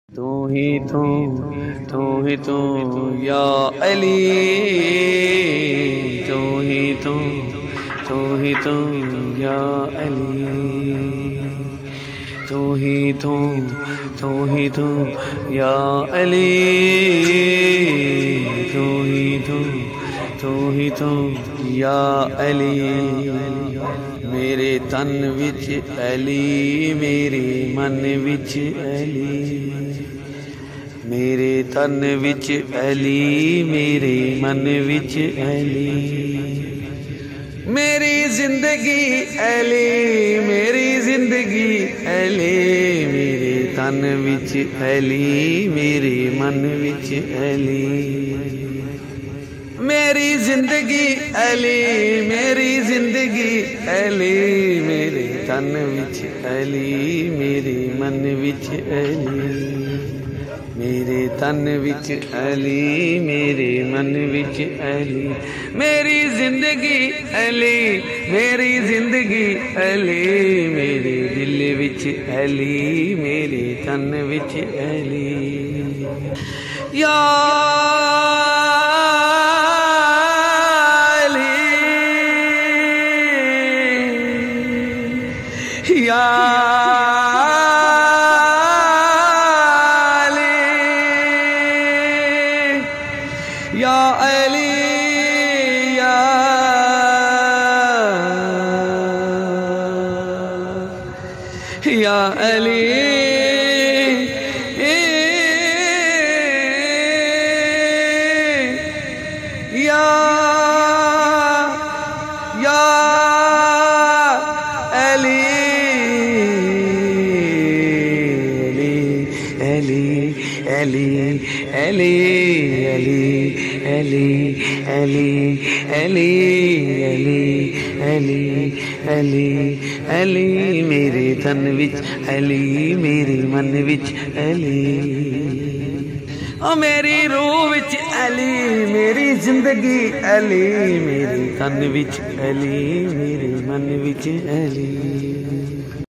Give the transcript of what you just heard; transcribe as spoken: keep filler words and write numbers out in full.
تو ہی تو تو ہی تو یا علی، تو ہی تو تو ہی تو یا علی، تو ہی تو تو ہی تو یا علی، تو ہی تو تو ہی تو یا علی۔ میرے تن وچ علی، میرے من وچ علی، میرے تن وچ علی، میرے من وچ علی، میری زندگی علی، میری زندگی علی، میرے تن وچ علی، میرے من وچ علی، میری زندگی علی، میری زندگی علی، میرے تن وچ علی، میرے من وچ علی، میرے تن وچ علی، میرے من وچ علی، میری زندگی علی، میری زندگی علی، میرے دل وچ علی، میرے تن وچ علی، یا یا علی، یا علی، یا یا علی، یا یا علی، علی علی علی علی علی علی علی علی علی علی، میرے تن وچ علی، میرے من وچ علی، او میری روح وچ علی، میری زندگی علی، میرے تن وچ علی، میرے من وچ علی۔